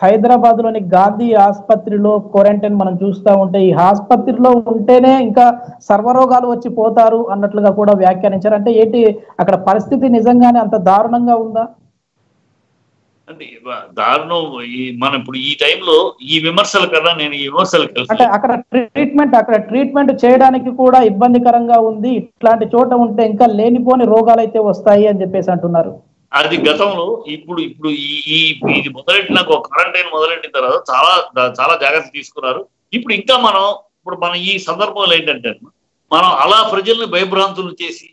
హైదరాబాద్ లోని గాంధీ ఆసుపత్రిలో క్వారంటైన్ మనం చూస్తూ ఉంటే ఈ ఆసుపత్రిలో ఉంటేనే ఇంకా సర్వరోగాలు వచ్చి పోతారు అన్నట్లుగా కూడా వ్యాఖ్యానించారు. అంటే ఏంటి అక్కడ పరిస్థితి నిజంగానే అంత దారుణంగా ఉందా? అంటే దారుణం. మనం ఇప్పుడు ఈ టైంలో ఈ విమర్శల కన్నా నేను ఈ విమర్శలు అంటే అక్కడ ట్రీట్మెంట్ చేయడానికి కూడా ఇబ్బందికరంగా ఉంది. ఇట్లాంటి చోట ఉంటే ఇంకా లేనిపోని రోగాలు అయితే వస్తాయి అని చెప్పేసి అంటున్నారు. అది గతంలో. ఇప్పుడు ఇది మొదలెట్టిన క్వారంటైన్ మొదలెట్టిన తర్వాత చాలా జాగ్రత్త తీసుకున్నారు. ఇప్పుడు మన ఈ సందర్భంలో ఏంటంటే మనం అలా ప్రజల్ని భయభ్రాంతులు చేసి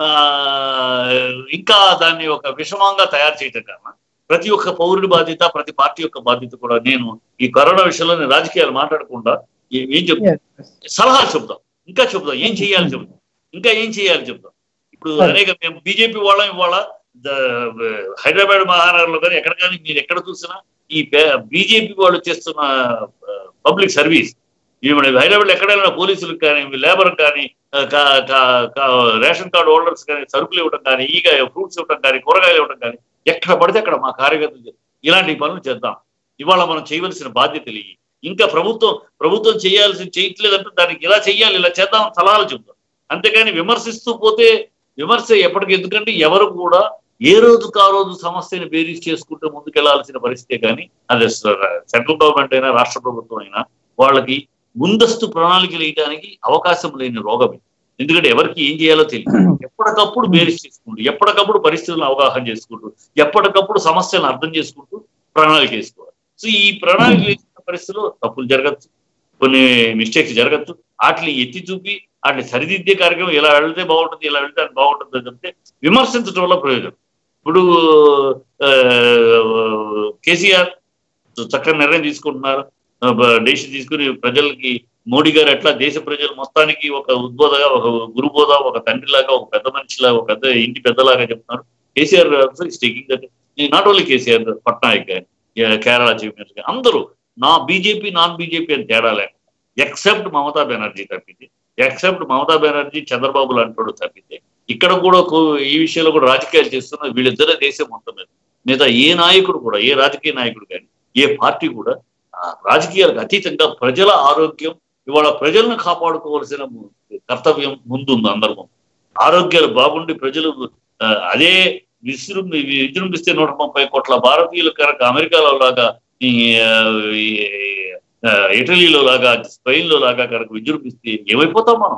ఇంకా దాన్ని ఒక విషమంగా తయారు చేయటం కన్నా ప్రతి ఒక్క పౌరుడి బాధ్యత, ప్రతి పార్టీ యొక్క బాధ్యత కూడా నేను ఈ కరోనా విషయంలో రాజకీయాలు మాట్లాడకుండా ఏం చెప్తాం, సలహాలు చెప్తాం, ఇంకా చెప్తాం, ఏం చేయాలి చెప్తాం. ఇప్పుడు మేము బీజేపీ వాళ్ళం ఇవాళ హైదరాబాద్ మహానగరంలో కానీ ఎక్కడ కానీ మీరు ఎక్కడ చూసినా ఈ బీజేపీ వాళ్ళు చేస్తున్న పబ్లిక్ సర్వీస్, హైదరాబాద్ ఎక్కడైనా పోలీసులకు కానీ, లేబర్ కానీ, రేషన్ కార్డు హోల్డర్స్ కానీ సరుకులు ఇవ్వడం కానీ, ఫ్రూట్స్ ఇవ్వడం కానీ, కూరగాయలు ఇవ్వడం కానీ, ఎక్కడ పడితే అక్కడ మా కార్యకర్తలు ఇలాంటి పనులు చేద్దాం. ఇవాళ మనం చేయవలసిన బాధ్యతలు ఇవి. ఇంకా ప్రభుత్వం చేయట్లేదంటే దానికి ఇలా చెయ్యాలి, ఇలా చేద్దాం సలహాలు చెప్తాం. అంతేగాని విమర్శిస్తూ పోతే విమర్శ ఎప్పటికీ. ఎందుకంటే ఎవరు కూడా ఏ రోజుకు ఆ రోజు సమస్యను బేరీజ్ చేసుకుంటూ ముందుకెళ్లాల్సిన పరిస్థితే కానీ, అది సెంట్రల్ గవర్నమెంట్ అయినా రాష్ట్ర ప్రభుత్వం అయినా వాళ్ళకి ముందస్తు ప్రణాళికలు వేయడానికి అవకాశం లేని రోగమే. ఎందుకంటే ఎవరికి ఏం చేయాలో తెలియదు. ఎప్పటికప్పుడు బేరీజ్ చేసుకుంటూ, ఎప్పటికప్పుడు పరిస్థితులను అవగాహన చేసుకుంటూ, ఎప్పటికప్పుడు సమస్యలను అర్థం చేసుకుంటూ ప్రణాళిక వేసుకోవాలి. సో ఈ ప్రణాళిక వేసిన పరిస్థితుల్లో తప్పులు జరగచ్చు, కొన్ని మిస్టేక్స్ జరగచ్చు. వాటిని ఎత్తి చూపి వాటిని సరిదిద్దే కార్యక్రమం ఇలా వెళ్తే బాగుంటుంది, ఇలా వెళ్తే అది బాగుంటుంది అని చెప్తే విమర్శించడం వల్ల ప్రయోజనం. ఇప్పుడు కేసీఆర్ చక్కని నిర్ణయం తీసుకుంటున్నారు. డెసిషన్ తీసుకుని ప్రజలకి మోడీ గారు ఎట్లా దేశ ప్రజలు మొత్తానికి ఒక ఉద్బోధగా, ఒక గురుబోధ, ఒక తండ్రిలాగా, ఒక పెద్ద మనిషిలాగా, ఒక పెద్ద ఇంటి పెద్దలాగా చెప్తున్నారు. KCR taking that. Not only KCR, Patnaik కానీ, కేరళ చీఫ్ మినిస్టర్ కానీ అందరూ బీజేపీ నాన్ బీజేపీ అని తేడా లేక, ఎక్సెప్ట్ మమతా బెనర్జీ తప్పితే, ఎక్సెప్ట్ మమతా బెనర్జీ చంద్రబాబు లాంటి తప్పితే ఇక్కడ కూడా ఈ విషయంలో కూడా రాజకీయాలు చేస్తున్న వీళ్ళిద్దరే దేశం మొత్తం మీద. మిగతా ఏ నాయకుడు కూడా, ఏ రాజకీయ నాయకుడు కానీ, ఏ పార్టీ కూడా రాజకీయాలకు అతీతంగా ప్రజల ఆరోగ్యం, ఇవాళ ప్రజలను కాపాడుకోవాల్సిన కర్తవ్యం ముందుంది అందరి ముందు. ఆరోగ్యాలు బాగుండి ప్రజలు అదే విజృంభిస్తే 130 కోట్ల భారతీయులు కనుక అమెరికాలో లాగా, ఇటలీలో లాగా, స్పెయిన్ లో లాగా కనుక విజృంభిస్తే ఏమైపోతాం మనం?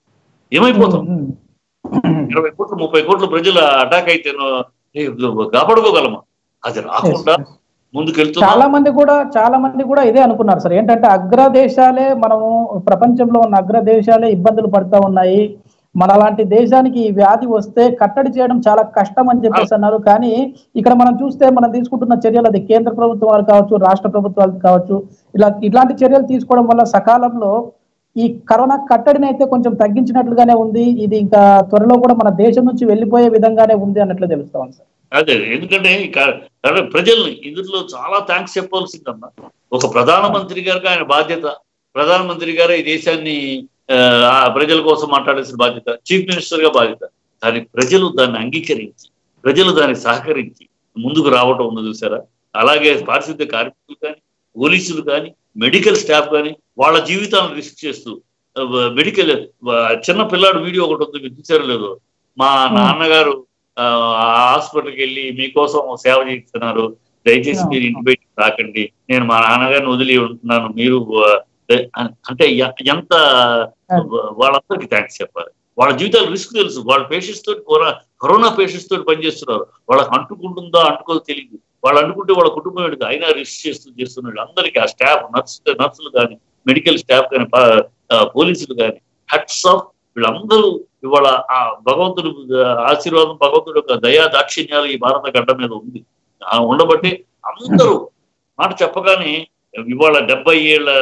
20 కోట్లు 30 కోట్ల ప్రజలు అటాక్ అయితే కాపాడుకోగలమా? అది రాకుండా ముందుకెళ్తూ చాలా మంది కూడా ఇదే అనుకున్నారు సార్. ఏంటంటే అగ్రదేశాలే, మనము ప్రపంచంలో ఉన్న అగ్రదేశాలే ఇబ్బందులు పడుతూ ఉన్నాయి, మన లాంటి దేశానికి ఈ వ్యాధి వస్తే కట్టడి చేయడం చాలా కష్టం అని చెప్పేసి అన్నారు. కానీ ఇక్కడ మనం చూస్తే మనం తీసుకుంటున్న చర్యలు, అది కేంద్ర ప్రభుత్వాలు కావచ్చు, రాష్ట్ర ప్రభుత్వాలు కావచ్చు, ఇట్లాంటి చర్యలు తీసుకోవడం వల్ల సకాలంలో ఈ కరోనా కట్టడిని అయితే కొంచెం తగ్గించినట్లుగానే ఉంది. ఇది ఇంకా త్వరలో కూడా మన దేశం నుంచి వెళ్ళిపోయే విధంగానే ఉంది అన్నట్లు తెలుస్తా ఉంది సార్. అదే, ఎందుకంటే ప్రజల్ని ఇందులో చాలా థ్యాంక్స్ చెప్పాల్సిందమ్మా. ఒక ప్రధానమంత్రి గారికి ఆయన బాధ్యత, ప్రధానమంత్రి గారు ఈ దేశాన్ని ప్రజల కోసం మాట్లాడాల్సిన బాధ్యత, చీఫ్ మినిస్టర్ గా బాధ్యత. కానీ ప్రజలు దాన్ని అంగీకరించి, ప్రజలు దానికి సహకరించి ముందుకు రావటం ఉంది చూసారా. అలాగే పారిశుద్ధ్య కార్మికులు కానీ, పోలీసులు కానీ, మెడికల్ స్టాఫ్ కానీ వాళ్ళ జీవితాలను రిస్క్ చేస్తూ, మెడికల్ చిన్న పిల్లాడు వీడియో ఒకటి ఉంది, మీరు చూసారో లేదో, మా నాన్నగారు హాస్పిటల్కి వెళ్ళి మీకోసం సేవ చేస్తున్నారు, దయచేసి మీరు ఇంటి బయటికి రాకండి, నేను మా నాన్నగారిని వదిలి ఉంటున్నాను, మీరు అంటే ఎంత వాళ్ళందరికీ థ్యాంక్స్ చెప్పాలి. వాళ్ళ జీవితాలు రిస్క్ తెలుసు. వాళ్ళ పేషెంట్స్ తోటి, కరోనా పేషెంట్స్ తోటి పనిచేస్తున్నారు. వాళ్ళకి అంటుకుంటుందా అంటుకోదో తెలియదు. వాళ్ళు అనుకుంటే వాళ్ళ కుటుంబం ఏంటి, అయినా రిస్క్ చేస్తున్నాడు. అందరికీ ఆ స్టాఫ్, నర్సులు కానీ, మెడికల్ స్టాఫ్ కానీ, పోలీసులు కానీ, హెడ్స్ ఆఫ్ వీళ్ళందరూ ఇవాళ ఆ భగవంతుడు ఆశీర్వాదం, భగవంతుడు యొక్క దయా దాక్షిణ్యాలు ఈ భారత గడ్డ మీద ఉంది. ఉండబట్టి అందరూ మాట చెప్పగానే ఇవాళ 70 ఏళ్ల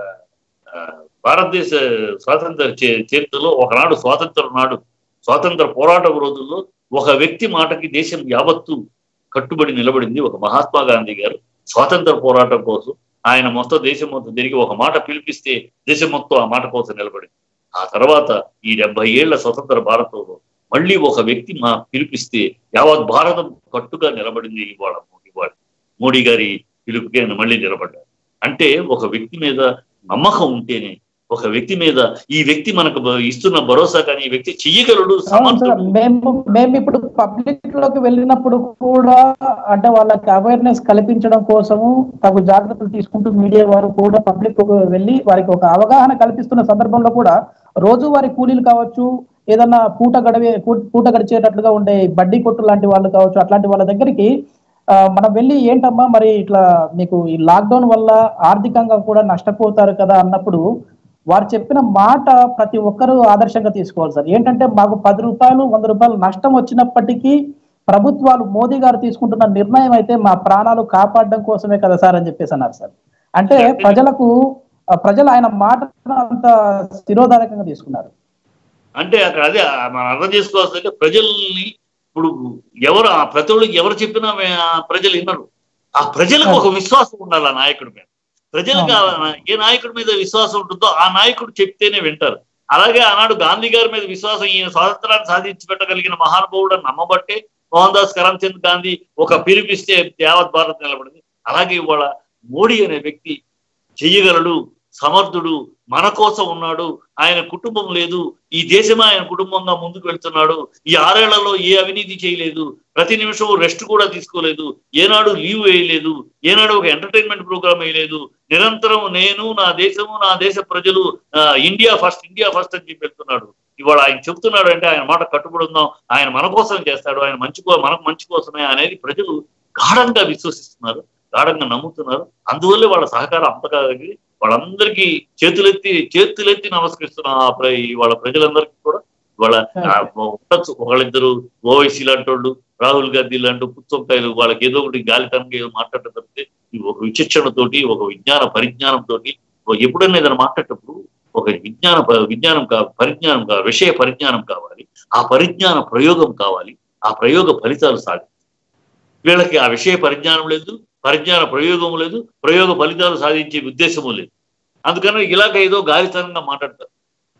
భారతదేశ స్వాతంత్ర చరిత్రలో ఒకనాడు స్వాతంత్ర పోరాటం రోజుల్లో ఒక వ్యక్తి మాటకి దేశం యావత్తు కట్టుబడి నిలబడింది. ఒక మహాత్మా గాంధీ గారు స్వాతంత్ర పోరాటం కోసం ఆయన మొత్తం దేశం మొత్తం తిరిగి ఒక మాట పిలిపిస్తే దేశం మొత్తం ఆ మాట కోసం నిలబడింది. ఆ తర్వాత ఈ 70 ఏళ్ల స్వతంత్ర భారతంలో మళ్ళీ ఒక వ్యక్తి పిలిపిస్తే యావత్ భారతం కట్టుగా నిలబడింది. ఇవాళ మోడీ గారి పిలుపుకి ఆయన మళ్ళీ నిలబడ్డారు. అంటే ఒక వ్యక్తి మీద నమ్మకం ఉంటేనే, ఒక వ్యక్తి మీద ఈ వ్యక్తి మనకు ఇస్తున్న భరోసా కానీ ఈ వ్యక్తి చెయ్యగలడు, సమర్థుడు. మేము ఇప్పుడు పబ్లిక్ లోకి వెళ్ళినప్పుడు కూడా అంటే వాళ్ళకి అవేర్నెస్ కల్పించడం కోసము తగు జాగ్రత్తలు తీసుకుంటూ మీడియా వారు కూడా పబ్లిక్ వెళ్ళి వారికి ఒక అవగాహన కల్పిస్తున్న సందర్భంలో కూడా రోజువారీ కూలీలు కావచ్చు, ఏదన్నా పూట గడిచేటట్లుగా ఉండే బడ్డీ కొట్టు లాంటి వాళ్ళు కావచ్చు, అట్లాంటి వాళ్ళ దగ్గరికి మనం వెళ్ళి ఏంటమ్మా మరి ఇట్లా మీకు ఈ లాక్డౌన్ వల్ల ఆర్థికంగా కూడా నష్టపోతారు కదా అన్నప్పుడు వారు చెప్పిన మాట ప్రతి ఒక్కరూ ఆదర్శంగా తీసుకోవాలి సార్. ఏంటంటే మాకు 10 రూపాయలు 100 రూపాయలు నష్టం వచ్చినప్పటికీ ప్రభుత్వాలు మోదీ గారు తీసుకుంటున్న నిర్ణయం అయితే మా ప్రాణాలు కాపాడడం కోసమే కదా సార్ అని చెప్పేసి అన్నారు సార్. అంటే ప్రజలు ఆయన మాట అంత శిరోధారకంగా తీసుకున్నారు. అంటే అక్కడ అదే మనం అర్థం చేసుకోవాల్సిందంటే ప్రజల్ని ఇప్పుడు ఎవరు ప్రతి ఒక్కరికి ఎవరు చెప్పినా ప్రజలు వినరు. ఆ ప్రజలకు ఒక విశ్వాసం ఉండాలి ఆ నాయకుడి మీద. ప్రజలకు ఏ నాయకుడి మీద విశ్వాసం ఉంటుందో ఆ నాయకుడు చెప్తేనే వింటారు. అలాగే ఆనాడు గాంధీ గారి మీద విశ్వాసం, ఈయన స్వాతంత్రాన్ని సాధించి పెట్టగలిగిన మహానుభావుడు అని నమ్మబట్టే మోహన్ దాస్ కరమ్చంద్ గాంధీ ఒక పిలిపిస్తే యావత్ భారత్ నిలబడింది. అలాగే ఇవాళ మోడీ అనే వ్యక్తి చెయ్యగలడు, సమర్థుడు, మన కోసం ఉన్నాడు, ఆయన కుటుంబం లేదు, ఈ దేశమే ఆయన కుటుంబంగా ముందుకు వెళ్తున్నాడు, ఈ 6 ఏళ్లలో ఏ అవినీతి చేయలేదు, ప్రతి నిమిషం రెస్ట్ కూడా తీసుకోలేదు, ఏనాడు లీవ్ వేయలేదు, ఏనాడు ఒక ఎంటర్టైన్మెంట్ ప్రోగ్రామ్ వేయలేదు, నిరంతరం నేను, నా దేశము, నా దేశ ప్రజలు, ఇండియా ఫస్ట్ అని చెప్పి వెళ్తున్నాడు. ఇవాళ ఆయన చెప్తున్నాడు అంటే ఆయన మాట కట్టుబడి ఉందాం, ఆయన మన కోసం చేస్తాడు, ఆయన మనకు మంచి కోసమే అనేది ప్రజలు గాఢంగా విశ్వసిస్తున్నారు, గాఢంగా నమ్ముతున్నారు. అందువల్లే వాళ్ళ సహకారం అంతగా వాళ్ళందరికీ చేతులెత్తి నమస్కరిస్తున్నా వాళ్ళ ప్రజలందరికీ కూడా. వాళ్ళ ఉండొచ్చు ఒకళ్ళిద్దరు ఓవైసీ లాంటి వాళ్ళు, రాహుల్ గాంధీ లాంటి పుచ్చంకాయలు, వాళ్ళకి ఏదో ఒకటి గాలితనంగా ఏదో మాట్లాడటం తప్పితే ఒక విచక్షణతోటి, ఒక విజ్ఞాన పరిజ్ఞానంతో ఎప్పుడైనా ఏదైనా మాట్లాడేటప్పుడు ఒక పరిజ్ఞానం కావాలి, విషయ పరిజ్ఞానం కావాలి, ఆ పరిజ్ఞాన ప్రయోగం కావాలి, ఆ ప్రయోగ ఫలితాలు సాధించాలి. వీళ్ళకి ఆ విషయ పరిజ్ఞానం లేదు, పరిజ్ఞాన ప్రయోగం లేదు, ప్రయోగ ఫలితాలు సాధించే ఉద్దేశము లేదు. అందుకని ఇలాగ ఏదో గాలితనంగా మాట్లాడతారు.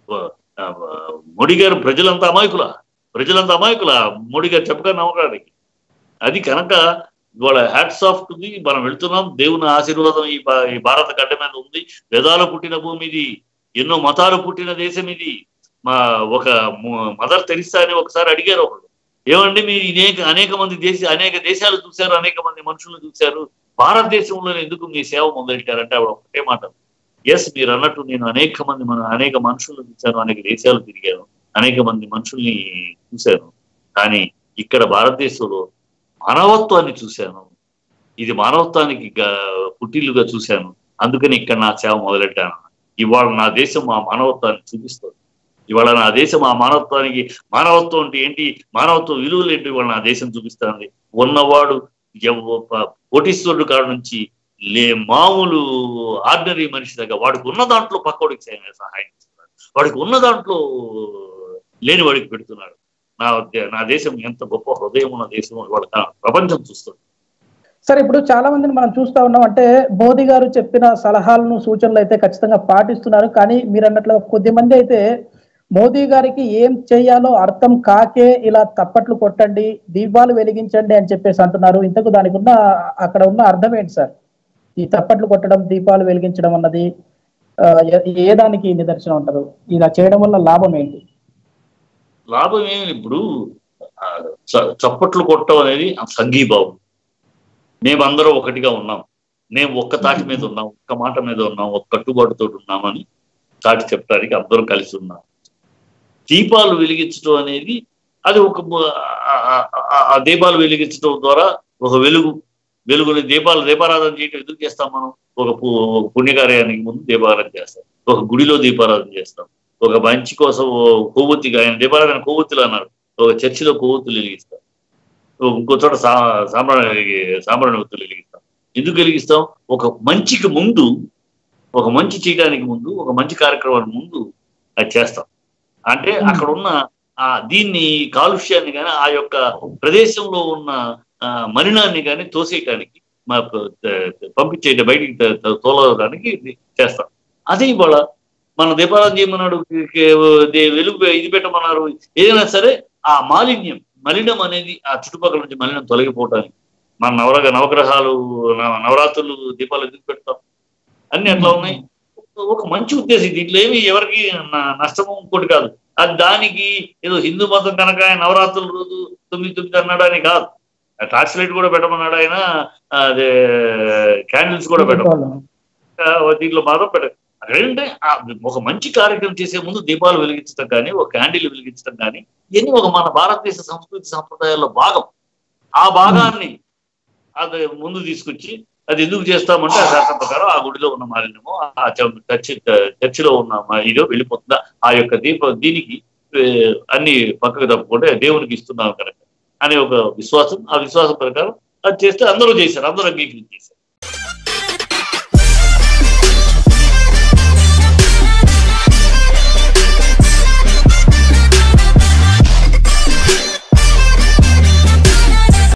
మోడీ గారు ప్రజలంతా అమాయకుల మోడీ గారు చెప్పగా నమ్మకానికి. అది కనుక ఇవాళ హ్యాట్స్ ఆఫ్ టు ది. మనం వెళ్తున్నాం, దేవుని ఆశీర్వాదం ఈ భారత గడ్డ మీద ఉంది. వేదాలు పుట్టిన భూమి ఇది, ఎన్నో మతాలు పుట్టిన దేశం ఇది. ఒక మదర్ తెరిసా అని ఒకసారి అడిగారు ఒకళ్ళు, ఏమండి మీరు అనేక దేశాలు చూశారు, అనేక మంది మనుషులను చూశారు, భారతదేశంలో ఎందుకు మీ సేవ మొదలెట్టారంటే ఆవిడ ఒకటే మాట, ఎస్ మీరు అన్నట్టు నేను అనేక మనుషులను చూశాను, అనేక దేశాలు తిరిగాను, అనేక మంది మనుషుల్ని చూశాను, కానీ ఇక్కడ భారతదేశంలో మానవత్వాన్ని చూశాను, ఇది మానవత్వానికి పుట్టిల్లుగా చూశాను, అందుకని ఇక్కడ నా సేవ మొదలెట్టాను. ఇవాళ నా దేశం ఆ మానవత్వాన్ని చూపిస్తుంది. ఇవాళ నా దేశం ఆ మానవత్వం అంటే ఏంటి, మానవత్వ విలువలు ఏంటి ఇవాళ నా దేశం చూపిస్తుంది. ఉన్నవాడు కోటీశ్వరుడు కాడ నుంచి మామూలు ఆర్డినరీ మనిషి దగ్గర వాడికి ఉన్న దాంట్లో పక్కోడికి సహాయం చేస్తున్నాడు, వాడికి ఉన్న దాంట్లో లేని వాడికి పెడుతున్నాడు. నా దేశం ఎంత గొప్ప హృదయం ఉన్న దేశం ఇవాళ ప్రపంచం చూస్తుంది. సార్ ఇప్పుడు చాలా మందిని మనం చూస్తా ఉన్నాం, అంటే మోదీ గారు చెప్పిన సలహాలను సూచనలు అయితే ఖచ్చితంగా పాటిస్తున్నారు, కానీ మీరు అన్నట్లుగా కొద్దిమంది అయితే మోదీ గారికి ఏం చేయాలో అర్థం కాకే ఇలా తప్పట్లు కొట్టండి, దీపాలు వెలిగించండి అని చెప్పేసి అంటున్నారు. ఇంతకు దానికి అక్కడ ఉన్న అర్థం ఏంటి సార్? ఈ తప్పట్లు కొట్టడం, దీపాలు వెలిగించడం అన్నది ఏ దానికి నిదర్శనం అంటారు? ఇలా చేయడం వల్ల లాభం ఏంటి? లాభం ఏమి, ఇప్పుడు చప్పట్లు కొట్టడం అనేది సంఘీభావం. మేమందరం ఒకటిగా ఉన్నాం, మేము ఒక్క తాటి మీద ఉన్నాం, ఒక్క మాట మీద ఉన్నాం, ఒక్క కట్టుబాటుతో ఉన్నామని చాటి చెప్పడానికి అందరం కలిసి ఉన్నాం. దీపాలు వెలిగించడం అనేది అది ఒక దీపాలు వెలిగించడం ద్వారా ఒక వెలుగుని దీపారాధన చేయటం ఎందుకు చేస్తాం మనం? ఒక పుణ్యకార్యానికి ముందు దీపారాధన చేస్తాం, ఒక గుడిలో దీపారాధన చేస్తాం, ఒక మంచి కోసం కొవ్వొత్తిగా, ఆయన దీపారాధన కొవ్వొత్తులు అన్నారు, ఒక చర్చిలో కొవ్వొత్తులు వెలిగిస్తాం, ఇంకో చోట సాంబ్రాణి ఒత్తులు వెలిగిస్తాం. ఎందుకు వెలిగిస్తాం? ఒక మంచికి ముందు, ఒక మంచి చేయడానికి ముందు, ఒక మంచి కార్యక్రమానికి ముందు అది చేస్తాం. అంటే అక్కడ ఉన్న దీన్ని కాలుష్యాన్ని కానీ, ఆ యొక్క ప్రదేశంలో ఉన్న మలినాన్ని కానీ తోసేయటానికి, పంపించేట బయటికి తోలడానికి చేస్తాం. అదే ఇవాళ మన దీపారాధన చేయమన్నాడు, వెలుగు ఇది పెట్టమన్నారు. ఏదైనా సరే ఆ మలినం అనేది ఆ చుట్టుపక్కల నుంచి మలినం తొలగిపోవటానికి మన నవగ్రహాలు నవరాత్రులు దీపాలు ఎందుకు పెడతాం? అన్ని అట్లా ఉన్నాయి. ఒక మంచి ఉద్దేశం, దీంట్లో ఏమి ఎవరికి నష్టము ఇంకోటి కాదు. అది దానికి ఏదో హిందూ మతం కనుక ఆయన నవరాత్రుల రోజు 9 అన్నాడు అని కాదు, టార్చ్ లైట్ కూడా పెట్టమన్నాడు ఆయన, అదే క్యాండిల్స్ కూడా పెట్టమన్నాడు. దీంట్లో మాత్రం అంటే ఒక మంచి కార్యక్రమం చేసే ముందు దీపాలు వెలిగించడం కానీ, ఒక క్యాండిల్ వెలిగించడం కానీ, ఇవన్నీ ఒక మన భారతదేశ సంస్కృతి సంప్రదాయాల్లో భాగం. ఆ భాగాన్ని అది ముందు తీసుకొచ్చి అది ఎందుకు చేస్తామంటే ఆ శాస్త్రం ప్రకారం ఆ గుడిలో ఉన్న మాలిన్యమో ఆ చర్చిలో ఉన్న ఇదో వెళ్ళిపోతుందా, ఆ యొక్క దీనికి అన్ని పక్కకు తప్పకుండా దేవునికి ఇస్తున్నాం కనుక అనే ఒక విశ్వాసం, ఆ విశ్వాసం ప్రకారం అది చేస్తే అందరూ చేశారు, అందరూ అంగీకరించేశారు.